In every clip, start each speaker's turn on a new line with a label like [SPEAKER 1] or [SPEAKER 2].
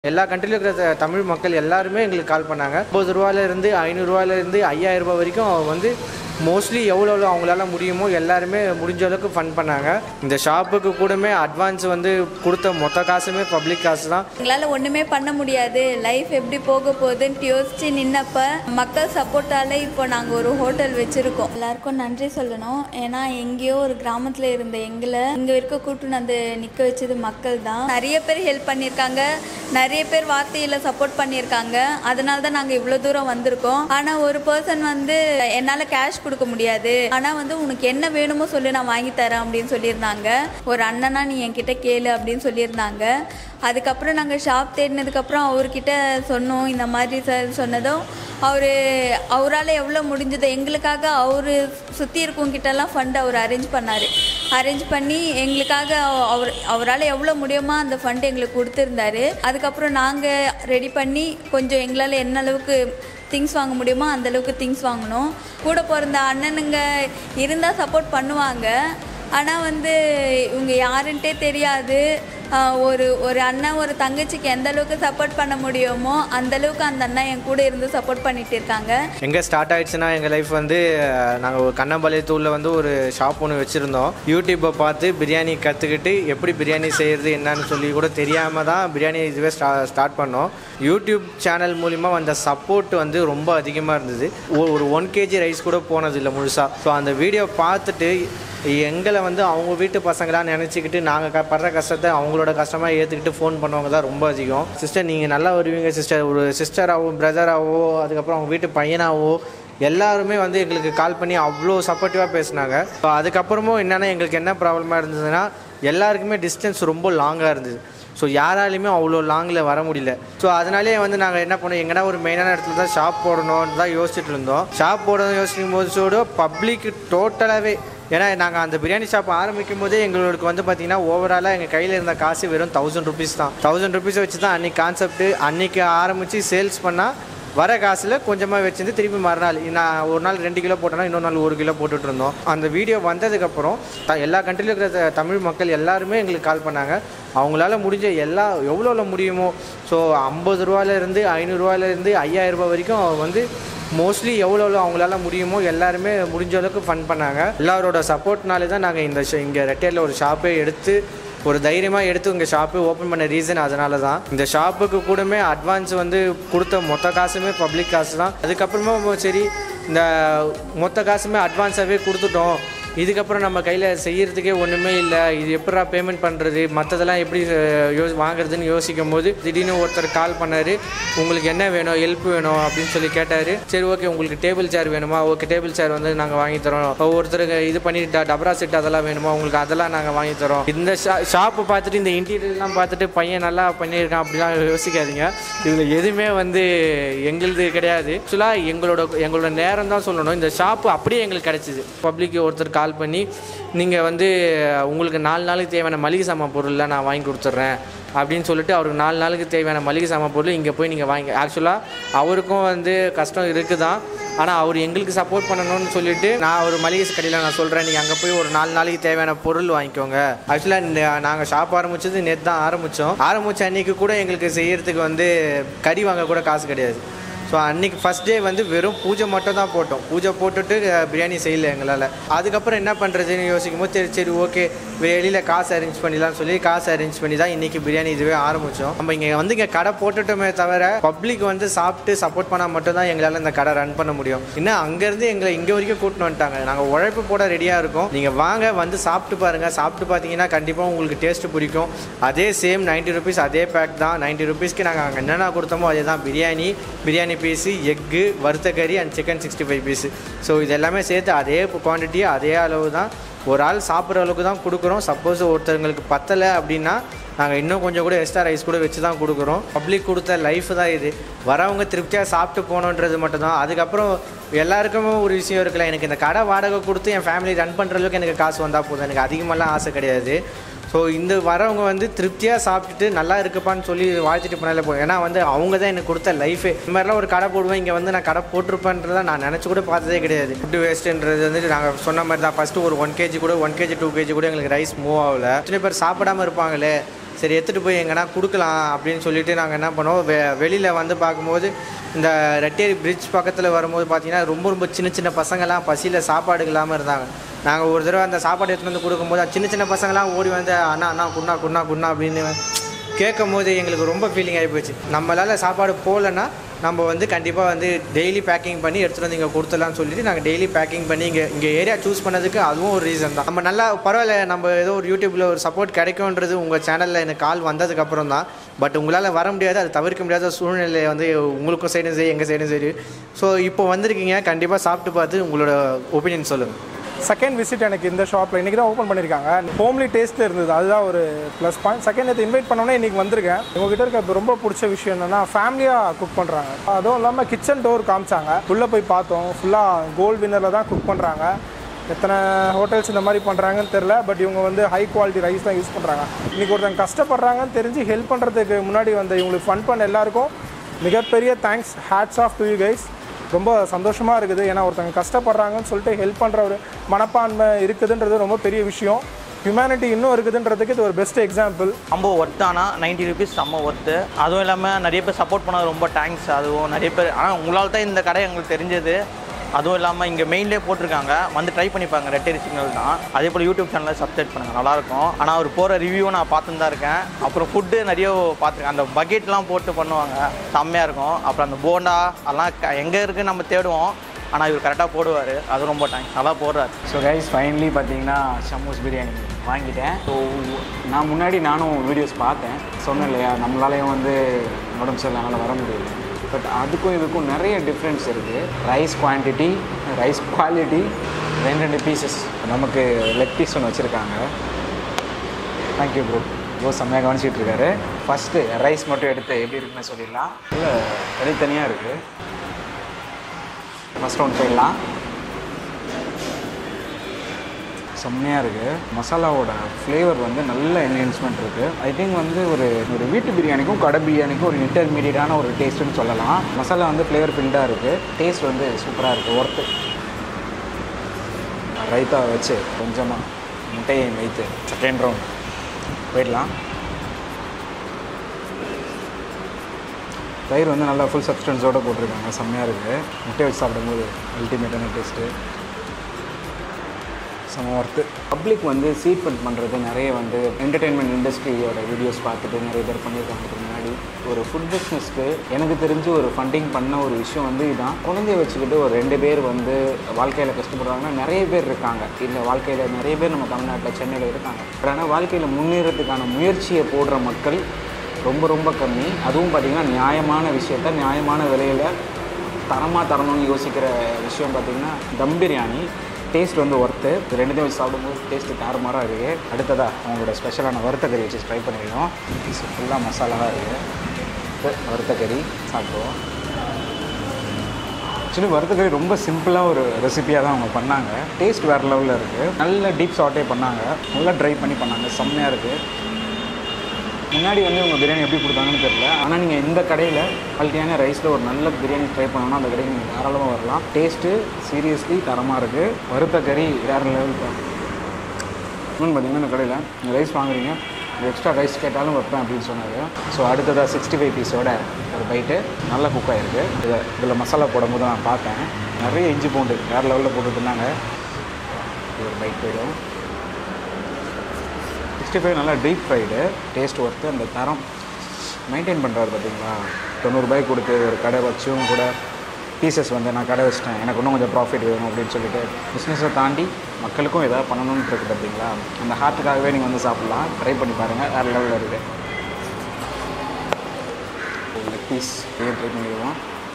[SPEAKER 1] எல்லா கண்ட்ரில இருக்கிற தமிழ் மக்கள் எல்லாருமே எங்களுக்கு கால் பண்ணாங்க. ₹50 ₹500 ₹5000 வரைக்கும் வந்து மோஸ்ட்லி எவ்வளோ அவங்களால முடியுமோ எல்லாருமே முடிஞ்ச அளவுக்கு ஃபன் பண்ணாங்க. இந்த ஷாப்புக்கு கூடமே அட்வான்ஸ் வந்து கொடுத்த மொத்த காசுமே பப்ளிக் காசு தான்.
[SPEAKER 2] எங்களால் ஒன்றுமே பண்ண முடியாது, லைஃப் எப்படி போக போகுதுன்னு யோசிச்சு நின்னப்ப மக்கள் சப்போர்ட்டால் இப்போ நாங்கள் ஒரு ஹோட்டல் வச்சுருக்கோம். எல்லாருக்கும் நன்றி சொல்லணும். ஏன்னா எங்கேயோ ஒரு கிராமத்தில் இருந்த எங்களை இங்கே இருக்க கூட்டு வந்து நிற்க வச்சது மக்கள் தான். நிறைய பேர் ஹெல்ப் பண்ணியிருக்காங்க, நிறைய பேர் வார்த்தையில் சப்போர்ட் பண்ணியிருக்காங்க. அதனால தான் நாங்கள் இவ்வளோ தூரம் வந்திருக்கோம். ஆனால் ஒரு பர்சன் வந்து என்னால் கேஷ் கொடுக்க முடியாது, ஆனால் வந்து உனக்கு என்ன வேணுமோ சொல்லி நான் வாங்கி தரேன் அப்படின்னு சொல்லியிருந்தாங்க. ஒரு அண்ணனா நீ என்கிட்ட கேளு அப்படின்னு சொல்லியிருந்தாங்க. அதுக்கப்புறம் நாங்கள் ஷாப் தேடினதுக்கப்புறம் அவர்கிட்ட சொன்னோம். இந்த மாதிரி சார் சொன்னதும் அவரால் எவ்வளோ முடிஞ்சதோ எங்களுக்காக அவர் சுற்றி இருக்கவங்கிட்டலாம் ஃபண்ட் அவர் அரேஞ்ச் பண்ணி எங்களுக்காக அவரால் எவ்வளோ முடியுமோ அந்த ஃபண்ட் எங்களுக்கு கொடுத்துருந்தாரு. அதுக்கப்புறம் நாங்கள் ரெடி பண்ணி கொஞ்சம் எங்களால் என்ன அளவுக்கு திங்ஸ் வாங்க முடியுமோ அந்தளவுக்கு திங்ஸ் வாங்கினோம். கூட பிறந்த அண்ணனுங்க இருந்தால் சப்போர்ட் பண்ணுவாங்க, ஆனால் வந்து இவங்க யாருன்ட்டே தெரியாது. ஒரு அண்ணன் ஒரு தங்கச்சிக்கு எந்த அளவுக்கு சப்போர்ட் பண்ண முடியுமோ அந்தளவுக்கு அந்த அண்ணன் என் கூட இருந்து சப்போர்ட் பண்ணிட்டு இருக்காங்க.
[SPEAKER 1] எங்கே ஸ்டார்ட் ஆகிடுச்சுன்னா எங்கள் லைஃப் வந்து நாங்கள் ஒரு கண்ணம்பாளையத்தூரில் வந்து ஒரு ஷாப் ஒன்று வச்சுருந்தோம். யூடியூப்பை பார்த்து பிரியாணி கற்றுக்கிட்டு எப்படி பிரியாணி செய்கிறது என்னன்னு சொல்லி கூட தெரியாமல் தான் பிரியாணி இதுவே ஸ்டார்ட் பண்ணோம். யூடியூப் சேனல் மூலிமா வந்த சப்போர்ட் வந்து ரொம்ப அதிகமாக இருந்தது. ஒரு 1 kg ரைஸ் கூட போனதில்லை முழுசாக. ஸோ அந்த வீடியோ பார்த்துட்டு எங்களை வந்து அவங்க வீட்டு பசங்களாக நினச்சிக்கிட்டு நாங்கள் படுற கஷ்டத்தை அவங்களோட கஷ்டமாக ஏற்றுக்கிட்டு ஃபோன் பண்ணுவாங்க தான் ரொம்ப அதிகம். சிஸ்டர் நீங்கள் நல்லா வருவீங்க சிஸ்டர், ஒரு சிஸ்டராகவோ பிரதராகவோ அதுக்கப்புறம் அவங்க வீட்டு பையனாகவோ எல்லாருமே வந்து எங்களுக்கு கால் பண்ணி அவ்வளோ சப்போர்ட்டிவாக பேசினாங்க. ஸோ அதுக்கப்புறமும் என்னென்னா எங்களுக்கு என்ன ப்ராப்ளமாக இருந்ததுன்னா எல்லாருக்குமே டிஸ்டன்ஸ் ரொம்ப லாங்காக இருந்தது. ஸோ யாராலையுமே அவ்வளோ லாங்கில் வர முடியல. ஸோ அதனாலே வந்து நாங்கள் என்ன பண்ணோம், எங்கன்னா ஒரு மெயினான இடத்துல தான் ஷாப் போடணும்னு தான் யோசிச்சுட்டு இருந்தோம். ஷாப் போடணும் யோசிக்கும் போது பப்ளிக் டோட்டலாகவே, ஏன்னா நாங்கள் அந்த பிரியாணி ஷாப் ஆரம்பிக்கும் போதே எங்களுக்கு வந்து பார்த்திங்கன்னா ஓவராலாக எங்கள் கையில் இருந்த காசு வெறும் ₹1000 தான். ₹1000 வச்சு தான் அன்றைக்கி கான்செப்ட்டு அன்றைக்கி ஆரம்பித்து சேல்ஸ் பண்ணால் வர காசில் கொஞ்சமாக வச்சுருந்து திருப்பி மறுநாள் நான் ஒரு நாள் 2 கிலோ போட்டோன்னா இன்னொரு நாள் 1 கிலோ போட்டுட்டு இருந்தோம். அந்த வீடியோ வந்ததுக்கப்புறம் எல்லா கண்ட்ரில இருக்கிற தமிழ் மக்கள் எல்லாருமே எங்களுக்கு கால் பண்ணாங்க. அவங்களால முடிஞ்ச எவ்வளோ முடியுமோ, ஸோ ₹50 ₹500 ₹5000 வரைக்கும் வந்து மோஸ்ட்லி எவ்வளோ அவங்களால முடியுமோ எல்லாருமே முடிஞ்ச அளவுக்கு ஃபன் பண்ணாங்க. எல்லாரோட சப்போர்ட்னாலே தான் நாங்கள் இங்கே ரெட்டையரில் ஒரு ஷாப்பே எடுத்து ஒரு தைரியமாக எடுத்து இங்கே ஷாப்பு ஓப்பன் பண்ண ரீசன் அதனால தான். இந்த ஷாப்புக்கு கூடமே அட்வான்ஸ் வந்து கொடுத்த மொத்த காசுமே பப்ளிக் காசு தான். அதுக்கப்புறமா சரி இந்த மொத்த காசுமே அட்வான்ஸாகவே கொடுத்துட்டோம், இதுக்கப்புறம் நம்ம கையில் செய்கிறதுக்கே ஒன்றுமே இல்லை, இது எப்படா பேமெண்ட் பண்ணுறது மற்றதெல்லாம் எப்படி வாங்குறதுன்னு யோசிக்கும் போது திடீர்னு ஒருத்தர் கால் பண்ணார். உங்களுக்கு என்ன வேணும், ஹெல்ப் வேணும் அப்படின்னு சொல்லி கேட்டார். சரி ஓகே, உங்களுக்கு டேபிள் சேர் வேணுமா, ஓகே டேபிள் சேர் வந்து நாங்கள் வாங்கி தரோம். ஒருத்தருக்கு இது பண்ணி டபரா செட் அதெல்லாம் வேணுமா, உங்களுக்கு அதெல்லாம் நாங்கள் வாங்கி தரோம். இந்த ஷாப்பை பார்த்துட்டு இந்த இன்டீரியர்லாம் பார்த்துட்டு பையன் நல்லா பண்ணியிருக்கான் அப்படிலாம் யோசிக்காதீங்க. இதில் எதுவுமே வந்து எங்களுது கிடையாது. ஆக்சுவலாக எங்களோட நேரம் தான் சொல்லணும். இந்த ஷாப்பு அப்படியே எங்களுக்கு கிடச்சிது. பப்ளிக் ஒருத்தர் கால் பண்ணி நீங்கள் வந்து உங்களுக்கு 4 நாளுக்கு தேவையான மளிகை சாமான் பொருள்லாம் நான் வாங்கி கொடுத்துட்றேன் அப்படின்னு சொல்லிட்டு அவருக்கு 4 நாளுக்கு தேவையான மளிகை சாமான் பொருள் இங்கே போய் நீங்கள் வாங்கி, ஆக்சுவலாக அவருக்கும் வந்து கஷ்டம் இருக்குது தான், ஆனால் அவர் எங்களுக்கு சப்போர்ட் பண்ணணும்னு சொல்லிட்டு நான் ஒரு மளிகை கடையில் நான் சொல்கிறேன், நீங்கள் அங்கே போய் ஒரு 4 நாளைக்கு தேவையான பொருள் வாங்கிக்கோங்க. ஆக்சுவலாக நாங்கள் ஷாப் ஆரம்பித்தது நேற்று தான் ஆரம்பித்த அன்றைக்கி கூட எங்களுக்கு செய்கிறதுக்கு வந்து கறி வாங்க கூட காசு கிடையாது. ஸோ அன்றைக்கி ஃபஸ்ட் டே வந்து வெறும் பூஜை மட்டும் தான் போட்டோம். பூஜை போட்டுட்டு பிரியாணி செய்யலை எங்களால். அதுக்கப்புறம் என்ன பண்ணுறதுன்னு யோசிக்கும் போது சரி ஓகே வெளியில் காசு அரேஞ்ச் பண்ணிடலாம்னு சொல்லி காசு அரேஞ்ச் பண்ணி தான் இன்றைக்கி பிரியாணி இதுவே ஆரம்பித்தோம். நம்ம இங்கே கடை போட்டுட்டோமே தவிர பப்ளிக் வந்து சாப்பிட்டு சப்போர்ட் பண்ணால் மட்டும் தான் எங்களால் இந்த கடை ரன் பண்ண முடியும். இன்னும் அங்கேருந்து எங்களை இங்கே வரைக்கும் கூட்டின்னு வந்துட்டாங்க. நாங்கள் உழைப்பு போட ரெடியாக இருக்கோம், நீங்கள் வாங்க வந்து சாப்பிட்டு பாருங்கள். சாப்பிட்டு பார்த்தீங்கன்னா கண்டிப்பாக உங்களுக்கு டேஸ்ட்டு பிடிக்கும். அதே சேம் ₹90 அதே பேக் தான். ₹90 நாங்கள் அங்கே என்னென்ன கொடுத்தோமோ அதே தான். பிரியாணி பீஸு, எக்கு, வறுத்த கறி அண்ட் சிக்கன் 65 பீஸு. ஸோ இது எல்லாமே சேர்த்து அதே குவான்டிட்டி அதே அளவு தான். ஒரு ஆள் சாப்பிட்ற அளவுக்கு தான் கொடுக்குறோம். சப்போஸ் ஒருத்தருக்கு பத்தலை அப்படின்னா நாங்கள் இன்னும் கொஞ்சம் கூட எக்ஸ்ட்ரா ரைஸ் கூட வச்சு தான் கொடுக்குறோம். பப்ளிக் கொடுத்த லைஃப் தான் இது. வரவங்க திருப்தியாக சாப்பிட்டு போகணுன்றது மட்டும்தான். அதுக்கப்புறம் எல்லாருக்குமே ஒரு விஷயம் இருக்குல்ல, எனக்கு இந்த கடை வாடகை கொடுத்து என் ஃபேமிலி ரன் பண்ணுற அளவுக்கு எனக்கு காசு வந்தால் போதும், எனக்கு அதிகமாகலாம் ஆசை கிடையாது. ஸோ இந்த வரவங்க வந்து திருப்தியாக சாப்பிட்டுட்டு நல்லா இருக்குப்பான்னு சொல்லி வாழ்த்துட்டு போனாலே போதும். ஏன்னா வந்து அவங்க தான் எனக்கு கொடுத்த லைஃபே. இந்த மாதிரிலாம் ஒரு கடை போடுவேன், இங்கே வந்து நான் கடை போட்டிருப்பேன்றதை நான் நினச்சி கூட பார்த்ததே கிடையாது. ஃபுட்டு வேஸ்ட்டுன்றது வந்துட்டு நாங்கள் சொன்ன மாதிரி தான். ஃபஸ்ட்டு ஒரு 1 kg கூட 1 kg 2 kg கூட எங்களுக்கு ரைஸ் மூவ் ஆகலை. சில பேர் சாப்பிடாமல் இருப்பாங்களே, சரி எடுத்துகிட்டு போய் எங்கன்னா கொடுக்கலாம் அப்படின்னு சொல்லிட்டு நாங்கள் என்ன பண்ணோம், வெளியில் வந்து பார்க்கும்போது இந்த ரெட்டேரி பிரிட்ஜ் பக்கத்தில் வரும்போது பார்த்திங்கன்னா ரொம்ப சின்ன சின்ன பசங்கள்லாம் பசியில் சாப்பாடு இல்லாமல் இருந்தாங்க. நாங்கள் ஒரு தடவை அந்த சாப்பாடு எடுத்துகிட்டு வந்து கொடுக்கும்போது சின்ன சின்ன பசங்களாம் ஓடி வந்து அண்ணா குண்ணா அப்படின்னு கேட்கும் போது எங்களுக்கு ரொம்ப ஃபீலிங் ஆகி போச்சு. நம்மளால் சாப்பாடு போகலன்னா நம்ம வந்து கண்டிப்பாக வந்து டெய்லி பேக்கிங் பண்ணி எடுத்துகிட்டு வந்து இங்கே கொடுத்துடலான்னு சொல்லிட்டு நாங்கள் டெய்லி பேக்கிங் பண்ணி இங்கே ஏரியா சூஸ் பண்ணதுக்கு அதுவும் ஒரு ரீசன் தான். நம்ம நல்லா பரவாயில்ல, நம்ம ஏதோ ஒரு யூடியூப்பில் ஒரு சப்போர்ட் கிடைக்கும்ன்றது உங்கள் சேனலில் எனக்கு கால் வந்ததுக்கப்புறம் தான். பட் உங்களால் வர முடியாது, அது தவிர்க்க முடியாத சூழ்நிலை வந்து உங்களுக்கும் சைடும் சரி எங்கள் சைடும் சரி. ஸோ இப்போ வந்திருக்கீங்க, கண்டிப்பாக சாப்பிட்டு பார்த்து உங்களோட ஒப்பீனியன் சொல்லுங்கள்.
[SPEAKER 3] செகண்ட் விசிட் எனக்கு இந்த ஷாப்பில் இன்றைக்கி தான் ஓப்பன் பண்ணியிருக்காங்க. ஹோம்லி டேஸ்ட்டில் இருந்தது, அதுதான் ஒரு ப்ளஸ் பாயிண்ட். செகண்ட் நேற்று இன்வைட் பண்ணோன்னே இன்றைக்கி வந்திருக்கேன். உங்ககிட்ட இருக்க ரொம்ப பிடிச்ச விஷயம் என்னென்னா ஃபேமிலியாக குக் பண்ணுறாங்க. அதுவும் இல்லாமல் கிச்சன் டோர் காமிச்சாங்க, உள்ளே போய் பார்த்தோம். ஃபுல்லாக கோல்டு வின்னரில் தான் குக் பண்ணுறாங்க. எத்தனை ஹோட்டல்ஸ் இந்த மாதிரி பண்ணுறாங்கன்னு தெரில, பட் இவங்க வந்து ஹை குவாலிட்டி ரைஸ் தான் யூஸ் பண்ணுறாங்க. இன்றைக்கி ஒருத்தங்க கஷ்டப்படுறாங்கன்னு தெரிஞ்சு ஹெல்ப் பண்ணுறதுக்கு முன்னாடி வந்து இவங்களுக்கு ஃபன் பண்ண எல்லாருக்கும் மிகப்பெரிய thanks. Hats off to you guys. ரொம்ப சந்தோஷமாக இருக்குது. ஏன்னா ஒருத்தங்க கஷ்டப்படுறாங்கன்னு சொல்லிட்டு ஹெல்ப் பண்ணுற ஒரு மனப்பான்மை இருக்குதுன்றது ரொம்ப பெரிய விஷயம். ஹியூமனிட்டி இன்னும் இருக்குதுன்றதுக்கு இது ஒரு பெஸ்ட் எக்ஸாம்பிள்.
[SPEAKER 4] ரொம்ப ஒர்த்தானா 90 rupees செம்ம ஒர்த்து. அதுவும் இல்லாமல் நிறைய பேர் சப்போர்ட் பண்ணது ரொம்ப தேங்க்ஸ். அதுவும் நிறைய பேர், ஆனால் உங்களால் தான் இந்த கடை எங்களுக்கு தெரிஞ்சது. அதுவும் இல்லாமல் இங்கே மெயின்லேயே போட்டிருக்காங்க, வந்து ட்ரை பண்ணிப்பாங்க. ரெட்டேரி சிக்னல் தான். அதே போல் யூடியூப் சேனலில் சப்ஸ்கிரைப் பண்ணுங்கள், நல்லாயிருக்கும். ஆனால் அவர் போகிற ரிவ்யூவும் நான் பார்த்துன்னு தான் இருக்கேன். அப்புறம் ஃபுட்டு நிறைய பார்த்துருக்கேன். அந்த பக்கெட்லாம் போட்டு பண்ணுவாங்க, செம்மையாக இருக்கும். அப்புறம் அந்த போண்டா அதெல்லாம் எங்கே இருக்குதுன்னு நம்ம தேடுவோம், ஆனால் இவர் கரெக்டாக போடுவார். அது ரொம்ப தேங்க்ஸ், நல்லா போடுறாரு.
[SPEAKER 5] ஸோ கைஸ் ஃபைனலி பார்த்தீங்கன்னா ஷம்மூஸ் பிரியாணி வாங்கிட்டேன். ஸோ நான் முன்னாடி நானும் வீடியோஸ் பார்த்தேன், சொன்னேன் இல்லையா, நம்மளாலையும் வந்து உடம்பு சரியில்லை வர முடியல. பட் அதுக்கும் இதுக்கும் நிறைய டிஃப்ரென்ஸ் இருக்குது. ரைஸ் குவான்டிட்டி, ரைஸ் குவாலிட்டி, ரெண்டு பீசஸ். நமக்கு லெக் பீஸ் ஒன்று வச்சுருக்காங்க. தேங்க்யூ ப்ரோ, ப்ரோ செம்மையாக கவனிச்சிட்டு இருக்காரு. ஃபஸ்ட்டு ரைஸ் மட்டும் எடுத்து எப்படி இருக்குன்னு சொல்லிடலாம். இல்லை தனித்தனியாக இருக்குது. ஃபஸ்ட் ஒன்று போயிடலாம். செம்மையாக இருக்குது. மசாலாவோட ஃப்ளேவர் வந்து நல்ல என்ஹான்ஸ்மெண்ட் இருக்குது. ஐ திங்க் வந்து ஒரு வீட்டு பிரியாணிக்கும் கடை பிரியாணிக்கும் ஒரு இன்டர்மீடியட்டான ஒரு டேஸ்ட்டுன்னு சொல்லலாம். மசாலா வந்து ஃப்ளேவர் ஃபில்டாக இருக்குது. டேஸ்ட் வந்து சூப்பராக இருக்குது, ஒர்த்து. ரைத்தா வச்சு கொஞ்சமாக முட்டையை வைத்து செகண்ட் ரவுண்ட் போயிடலாம். தயிர் வந்து நல்லா ஃபுல் சப்ஸ்டன்ஸோடு போட்டிருக்காங்க, செம்மையாக இருக்குது. முட்டை வச்சு சாப்பிடும்போது அல்டிமேட்டான டேஸ்ட்டு, செம்ம ஒர்த்து. பப்ளிக் வந்து சீட் ஃபண்ட் பண்ணுறது நிறைய வந்து என்டர்டெயின்மெண்ட் இண்டஸ்ட்ரியோட வீடியோஸ் பார்த்துட்டு நிறைய பேர் பண்ணியிருக்காங்க. முன்னாடி ஒரு ஃபுட் பிஸ்னஸ்க்கு எனக்கு தெரிஞ்சு ஒரு ஃபண்டிங் பண்ண ஒரு விஷயம் வந்து இதுதான். குழந்தைய வச்சுக்கிட்டு ஒரு 2 பேர் வந்து வாழ்க்கையில் கஷ்டப்படுறாங்கன்னா நிறைய பேர் இருக்காங்க. இல்லை வாழ்க்கையில் நிறைய பேர் நம்ம தமிழ்நாட்டில் சென்னையில் இருக்காங்க. ஆனால் வாழ்க்கையில் முன்னேறதுக்கான முயற்சியை போடுற மக்கள் ரொம்ப கம்மி. அதுவும் பார்த்திங்கன்னா நியாயமான விஷயத்த நியாயமான விலையில் தரமாக தரணும்னு யோசிக்கிற விஷயம் பார்த்திங்கன்னா தம் பிரியாணி. டேஸ்ட் வந்து ஒர்த்து. ரெண்டுத்தையும் வச்சு சாப்பிடும்போது டேஸ்ட்டு தாறுமாறாக இருக்குது. அடுத்ததாக அவங்களோட ஸ்பெஷலான வறுத்த கறி வச்சு ட்ரை பண்ணிடுவோம். பீஸ் ஃபுல்லாக மசாலாவாக இருக்குது. வறுத்த கறி சாப்பிடுவோம். ஆக்சுவலி வறுத்த கறி ரொம்ப சிம்பிளாக ஒரு ரெசிபியாக தான் அவங்க பண்ணாங்க. டேஸ்ட் வேறு லெவலில் இருக்குது. நல்ல டீப் சாட்டே பண்ணாங்க, நல்லா ட்ரை பண்ணி பண்ணாங்க, செம்மையாக இருக்குது. முன்னாடி வந்து இவங்க பிரியாணி எப்படி கொடுத்தாங்கன்னு தெரியல. ஆனால் நீங்கள் இந்த கடையில் குவாலிட்டியான ரைஸில் ஒரு நல்ல பிரியாணி ட்ரை பண்ணணும்னா அந்த கடைக்கு நீங்கள் தாராளமாக வரலாம். டேஸ்ட்டு சீரியஸ்லி தரமாக இருக்குது. வறுத்த கறி வேறு லெவல் தான். இன்னொன்று பார்த்தீங்கன்னா இந்த கடையில் நீங்கள் ரைஸ் வாங்குறீங்க, எக்ஸ்ட்ரா ரைஸ் கேட்டாலும் வைப்பேன் அப்படின்னு சொன்னார். ஸோ அடுத்ததாக 65 பீஸோட ஒரு பைட்டு நல்லா குக் ஆகிருக்கு. இதில் மசாலா போடும்போது நான் பார்த்தேன், நிறைய இஞ்சி பூண்டு வேறு லெவலில் போட்டுருந்தாங்க. ஒரு பைட் போயிடும். 65 நல்லா டீப் ஃப்ரைடு, டேஸ்ட் ஒர்த்து. அந்த தரம் மெயின்டைன் பண்ணுறாரு பார்த்தீங்களா. 90 ரூபாய்க்கு கொடுத்து ஒரு கடை வச்சும் கூட பீசஸ் வந்து நான் கடை வச்சிட்டேன், எனக்கு இன்னும் கொஞ்சம் ப்ராஃபிட் வேணும் அப்படின்னு சொல்லிட்டு பிஸ்னஸை தாண்டி மக்களுக்கும் எதாவது பண்ணணும்னு இருக்குது பார்த்தீங்களா. அந்த ஹார்ட்டுக்காகவே நீங்கள் வந்து சாப்பிட்லாம். ட்ரை பண்ணி பாருங்கள், வேறு லெவலில் இருக்குது. லெக் பீஸ் ட்ரை பண்ணிடுவோம்.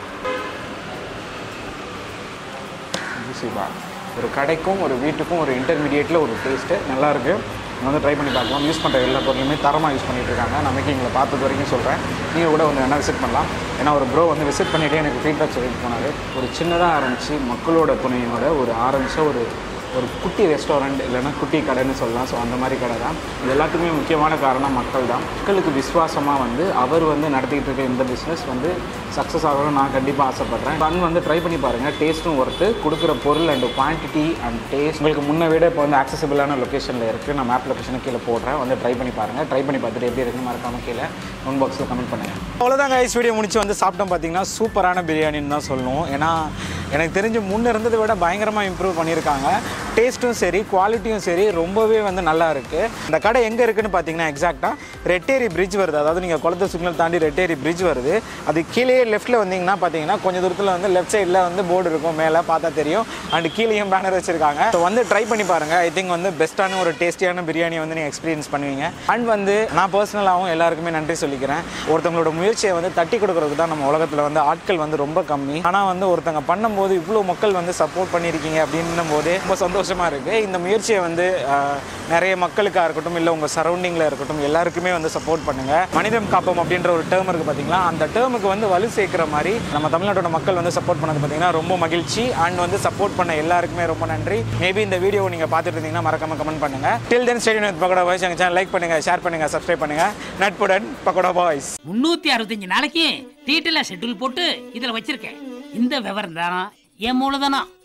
[SPEAKER 5] ஜூசிபா ஒரு கடைக்கும் ஒரு வீட்டுக்கும் ஒரு இன்டர்மீடியேட்டில் ஒரு டேஸ்ட்டு நல்லாயிருக்கு. வந்து ட்ரை பண்ணி பார்க்கலாம். யூஸ் பண்ணுற எல்லா பொருளுமே தரமாக யூஸ் பண்ணிகிட்டு இருக்காங்க. நான் மேக்கிங்கில் பார்த்தது வரைக்கும் சொல்கிறேன். நீங்கள் கூட வந்து வேணால் விசிட் பண்ணலாம். ஏன்னா ஒரு ப்ரோ வந்து விசிட் பண்ணிவிட்டு எனக்கு ஃபீட்பேக் சொல்லிட்டு போனார். ஒரு சின்னதாக ஆரம்பித்து மக்களோட துணையோட ஒரு ஆரம்பித்த ஒரு ஒரு குட்டி ரெஸ்டாரண்ட் இல்லைன்னா குட்டி கடைன்னு சொல்லலாம். ஸோ அந்த மாதிரி கடை தான். இது எல்லாத்துக்குமே முக்கியமான காரணம் மக்கள் தான். மக்களுக்கு விசுவாசமாக வந்து அவர் வந்து நடத்திக்கிட்டு இருக்க இந்த பிஸ்னஸ் வந்து சக்ஸஸ் ஆகணும்னு நான் கண்டிப்பாக ஆசைப்பட்றேன். பன் வந்து ட்ரை பண்ணி பாருங்கள். டேஸ்ட்டும் ஒர்த்து, கொடுக்குற பொருள் அண்ட் குவான்டிட்டி அண்ட் டேஸ்ட் உங்களுக்கு முன்ன விட இப்போ வந்து ஆக்சசிபிளான லொக்கேஷனில் இருக்குது. நான் மேப் லொக்கேஷனை கீழே போடுறேன், வந்து ட்ரை பண்ணி பாருங்கள். ட்ரை பண்ணி பார்த்துட்டு எப்படி இருக்குன்னு மறக்காமல் கீழே கமெண்ட் பாக்ஸில் கமெண்ட் பண்ணுங்கள்.
[SPEAKER 6] அவ்வளோதான் கைஸ், வீடியோ முடிச்சு வந்து சாப்பிட்டோம். பார்த்தீங்கன்னா சூப்பரான பிரியாணின்னு தான் சொல்லணும். ஏன்னா எனக்கு தெரிஞ்சு முன்னே இருந்ததை விட பயங்கரமாக இம்ப்ரூவ் பண்ணியிருக்காங்க. டேஸ்ட்டும் சரி, குவாலிட்டியும் சரி, ரொம்பவே வந்து நல்லா இருக்குது. இந்த கடை எங்கே இருக்குதுன்னு பார்த்தீங்கன்னா எக்ஸாக்டாக ரெட்டேரி பிரிட்ஜ் வருது. அதாவது நீங்கள் குளத்து சிக்னல் தாண்டி ரெட்டேரி பிரிட்ஜ் வருது. அது கீழே லெஃப்ட்டில் வந்தீங்கன்னா பார்த்தீங்கன்னா கொஞ்சம் தூரத்தில் வந்து லெஃப்ட் சைடில் வந்து போர்டு இருக்கும், மேலே பார்த்தா தெரியும். அண்ட் கீழேயும் பேனர் வச்சுருக்காங்க. ஸோ வந்து ட்ரை பண்ணி பாருங்கள். ஐ திங்க் வந்து பெஸ்ட்டான ஒரு டேஸ்டியான பிரியாணி வந்து நீங்கள் எக்ஸ்பீரியன்ஸ் பண்ணுவீங்க. அண்ட் வந்து நான் பர்சனலாகவும் எல்லாருக்குமே நன்றி சொல்லிக்கிறேன். ஒருத்தவங்களோட முயற்சியை வந்து தட்டி கொடுக்குறதுக்கு தான் நம்ம உலகத்தில் வந்து ஆட்கள் வந்து ரொம்ப கம்மி. ஆனால் வந்து ஒருத்தங்க பண்ணும்போது இவ்வளோ மக்கள் வந்து சப்போர்ட் பண்ணியிருக்கீங்க அப்படின்னும் போதே ரொம்ப சந்தோஷமாக இருக்குது. இந்த முயற்சியை வந்து நிறைய மக்களுக்காக இருக்கட்டும், இல்லை உங்கள் சரௌண்டிங்கில் இருக்கட்டும், எல்லாருக்குமே வந்து சப்போர்ட் பண்ணுங்கள். மனிதம் காப்போம் அப்படின்ற ஒரு டேர்ம் இருக்குது பார்த்தீங்களா, அந்த டேர்முக்கு வந்து வலு சேர்க்குற மாதிரி நம்ம தமிழ்நாட்டோட மக்கள் வந்து சப்போர்ட் பண்ணது பார்த்தீங்கன்னா ரொம்ப மகிழ்ச்சி. அண்ட் வந்து சப்போர்ட் பண்ண எல்லாருக்குமே ரொம்ப நன்றி. மேபி இந்த வீடியோ நீங்கள் பார்த்துட்டு இருந்தீங்கன்னா மறக்காம கமெண்ட் பண்ணுங்கள். Till then stay tuned with Pakoda boys. எங்கள் சேனல் லைக் பண்ணுங்கள், ஷேர் பண்ணுங்கள், சப்ஸ்கிரைப் பண்ணுங்கள். நட்புடன் பக்கோடா பாய்ஸ்.
[SPEAKER 7] 365 நாளைக்கு டீட்டெயிலாக ஷெட்யூல் போட்டு இதில் வச்சிருக்கேன். இந்த விவரம் தான் என் மூலதனம்.